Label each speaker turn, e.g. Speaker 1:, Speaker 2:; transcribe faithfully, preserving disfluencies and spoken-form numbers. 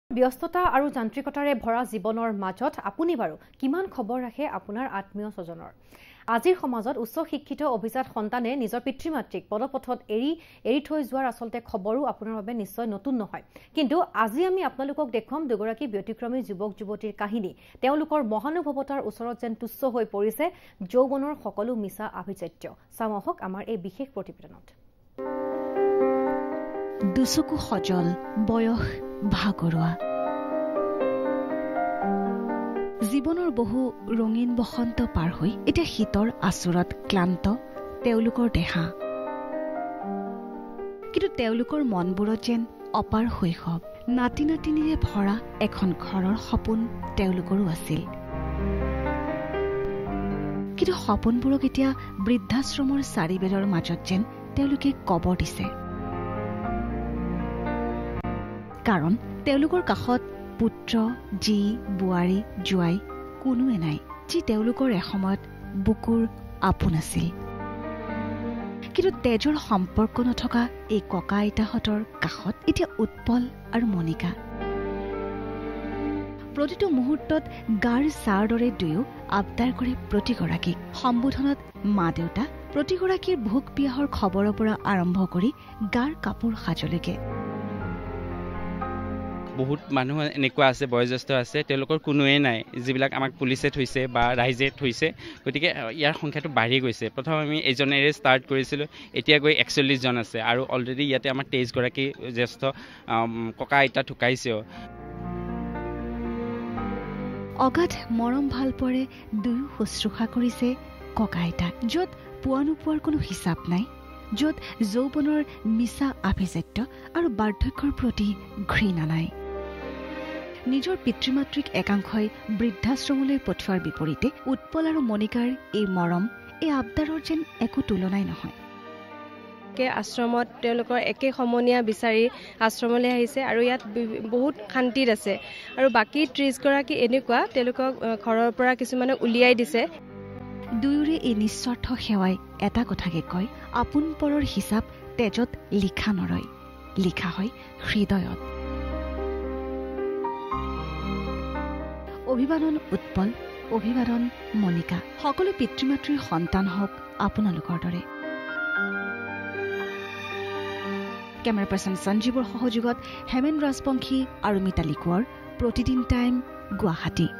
Speaker 1: ব্যস্ততা আৰু যান্ত্ৰিকতাৰে ভৰা জীৱনৰ মাজত আপুনি বাৰু কিমান খবৰ ৰাখে আপোনাৰ আত্মীয় স্বজনৰ আজিৰ সমাজত উচ্চ শিক্ষিত অভিজাত সন্তানে নিজৰ পিতৃ-মাতৃক পদপথত এৰি এৰি থৈ যোৱাৰ আসলতে খবৰো আপোনাৰ বাবে নিশ্চয় নতুন নহয় কিন্তু আজি আমি আপোনালোকক দেখুৱাম দুগৰাকী ব্যতিক্ৰমী যুৱক যুৱতীৰ কাহিনী তেওঁলোকৰ মহানুভৱতাৰ ওচৰত যেন তুচ্ছ হৈ পৰিছে যৌৱনৰ সকলো মিছা আভিজাত্য চামহক আমাৰ এই বিশেষ প্ৰতিবেদনত
Speaker 2: দুচকু সজল বয়স ভাগৰুৱা জীৱনৰ বহু ৰঙীন বসন্ত পাৰ হৈ এতিয়া শীতৰ আচৰত ক্লান্ত তেওঁলোকৰ দেহা কিন্তু তেওঁলোকৰ মনবোৰত যেন অপাৰ শৈশৱ নাতি নাতিনীৰে ভৰা এখন ঘৰৰ সপোন তেওঁলোকৰো আছিল কিন্তু সপোনবোৰক এতিয়া বৃদ্ধাশ্ৰমৰ চাৰিবেৰৰ মাজত যেন তেওঁলোকে কবৰ দিছে কাৰণ তেওঁলোকৰ কাষত পুত্ৰ জি বুৱাৰী জুৱাই কোনোৱে নাই যি তেওঁলোকৰ এসময়ত বুকুৰ আপোন আছিল কিন্তু তেজৰ সম্পৰ্ক নথকা এই ককা আইতাহঁতৰ কাষত এতিয়া উৎপল আৰু মনিকা প্ৰতিটো মুহূৰ্তত গাৰ চাৰ দৰে দুয়ো আবদাৰ কৰে প্ৰতিগৰাকীক সম্বোধনত মা দেউতা প্ৰতিগৰাকীৰ ভোক পিয়াহৰ খবৰৰ পৰা আৰম্ভ কৰি গাৰ কাপোৰ সাজলৈকে
Speaker 3: বহুত মানুহ এনেকুৱা আছে বয়োজ্যেষ্ঠ আছে তেওঁলোকৰ কোনোৱে নাই যিবিলাক আমাক পুলিচে থৈছে বা ৰাইজে থৈছে গতিকে ইয়াৰ সংখ্যাটো বাঢ়ি গৈছে প্ৰথম আমি এজনেৰে ষ্টাৰ্ট কৰিছিলোঁ এতিয়া গৈ একচল্লিছ জন আছে আৰু অলৰেডি ইয়াতে আমাৰ তেইছ গৰাকী জ্যেষ্ঠ ককা আইতা ঢুকাইছেও
Speaker 2: অগাধ মৰম ভাল পৰে দুয়ো শুশ্ৰূষা কৰিছে ককা আইতা য'ত পোৱা নোপোৱাৰ কোনো হিচাপ নাই য'ত যৌৱনৰ মিছা আভিজাত্য আৰু বাৰ্ধক্যৰ প্ৰতি ঘৃণা নাই নিজৰ পিতৃ-মাতৃক একাংশই বৃদ্ধাশ্ৰমলৈ পঠোৱাৰ বিপৰীতে উৎপল আৰু মনিকাৰ এই মৰম এই আবদাৰৰ যেন একো তুলনাই নহয়
Speaker 4: আশ্ৰমত তেওঁলোকৰ একে সমনীয়া বিচাৰি আশ্ৰমলৈ আহিছে আৰু ইয়াত বহুত শান্তিত আছে আৰু বাকী ত্ৰিছ গৰাকী এনেকুৱা তেওঁলোকক ঘৰৰ পৰা কিছুমানে উলিয়াই দিছে
Speaker 2: দুয়োৰে এই নিস্বাৰ্থ সেৱাই এটা কথাকে কয় আপোন পৰৰ হিচাপ তেজত লিখা নৰয় লিখা হয় হৃদয়ত অভিবাদন উৎপল অভিবাদন মনিকা সকলো পিতৃ-মাতৃৰ সন্তান হওক আপোনালোকৰ দৰে কেমেৰা পাৰ্চন সঞ্জীৱৰ সহযোগত হেমেন ৰাজবংশী আৰু মিতালী কোঁৱৰ প্ৰতিদিন টাইম গুৱাহাটী।